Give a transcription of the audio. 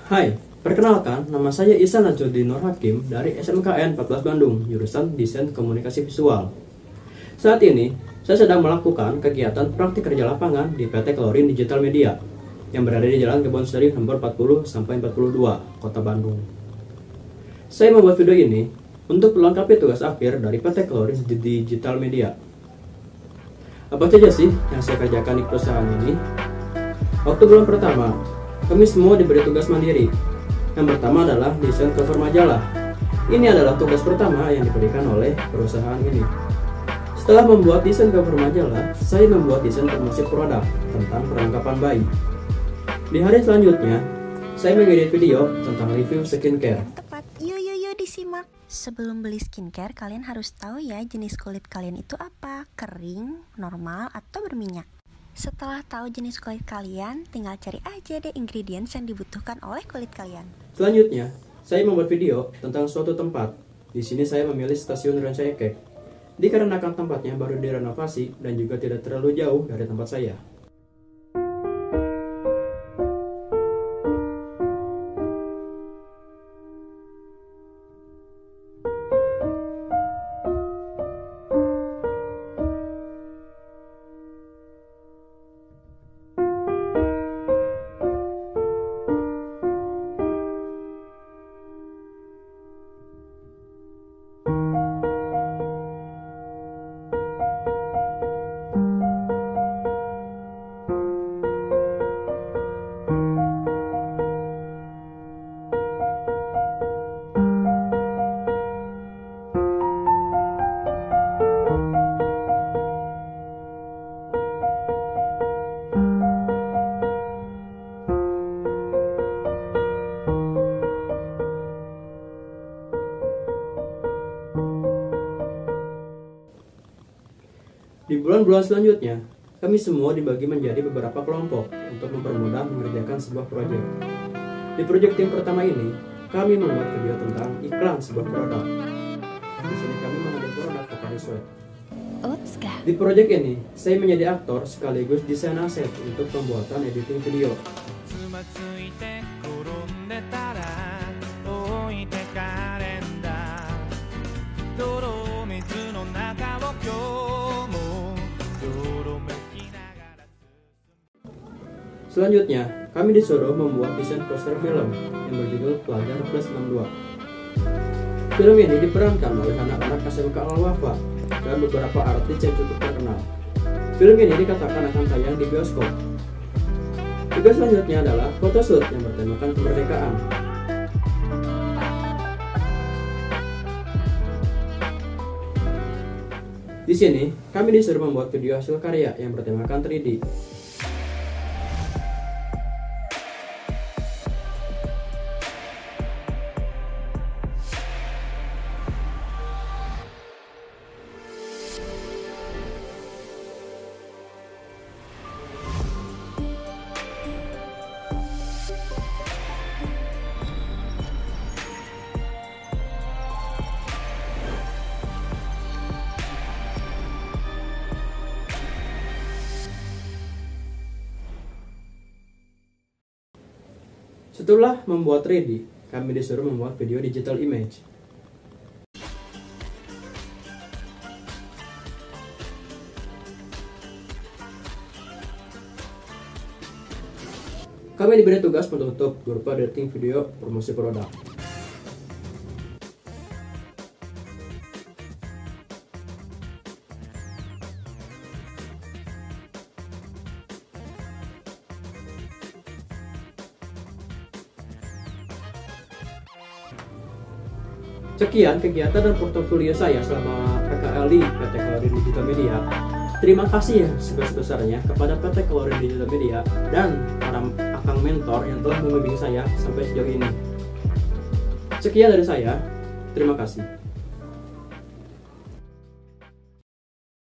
Hai, perkenalkan, nama saya Ihsan Najudin Nur Hakim dari SMKN 14 Bandung, jurusan Desain Komunikasi Visual. Saat ini, saya sedang melakukan kegiatan praktik kerja lapangan di PT Klorin Digital Media yang berada di Jalan Kebonseri nomor 40 sampai 42, Kota Bandung. Saya membuat video ini untuk melengkapi tugas akhir dari PT Klorin Digital Media. Apa saja sih yang saya kerjakan di perusahaan ini? Waktu bulan pertama, kami semua diberi tugas mandiri. Yang pertama adalah desain cover majalah. Ini adalah tugas pertama yang diberikan oleh perusahaan ini. Setelah membuat desain cover majalah, saya membuat desain promosi produk tentang perlengkapan bayi. Di hari selanjutnya, saya mengedit video tentang review skincare. Tepat, yuk disimak. Sebelum beli skincare, kalian harus tahu ya jenis kulit kalian itu apa, kering, normal, atau berminyak. Setelah tahu jenis kulit kalian, tinggal cari aja deh ingredients yang dibutuhkan oleh kulit kalian. Selanjutnya, saya membuat video tentang suatu tempat. Di sini saya memilih stasiun Rancaikek, dikarenakan tempatnya baru direnovasi dan juga tidak terlalu jauh dari tempat saya. Di bulan-bulan selanjutnya, kami semua dibagi menjadi beberapa kelompok untuk mempermudah mengerjakan sebuah proyek. Di proyek tim pertama ini, kami membuat video tentang iklan sebuah produk. Di sini kami mengambil produk Pocari Sweat. Di proyek ini, saya menjadi aktor sekaligus desain aset untuk pembuatan editing video. Selanjutnya, kami disuruh membuat desain poster film yang berjudul Pelajar Plus 62. Film ini diperankan oleh anak-anak SMK Al-Wafa dan beberapa artis yang cukup terkenal. Film ini dikatakan akan tayang di bioskop. Tugas selanjutnya adalah photoshoot yang bertemakan kemerdekaan. Di sini, kami disuruh membuat video hasil karya yang bertemakan 3D. Setelah membuat 3D, kami disuruh membuat video digital image. Kami diberi tugas penutup berupa editing video promosi produk. Sekian kegiatan dan portofolio saya selama PKL di PT Klorin Digital Media. Terima kasih ya sebesar-besarnya kepada PT Klorin Digital Media dan para akang mentor yang telah membimbing saya sampai sejauh ini. Sekian dari saya, terima kasih.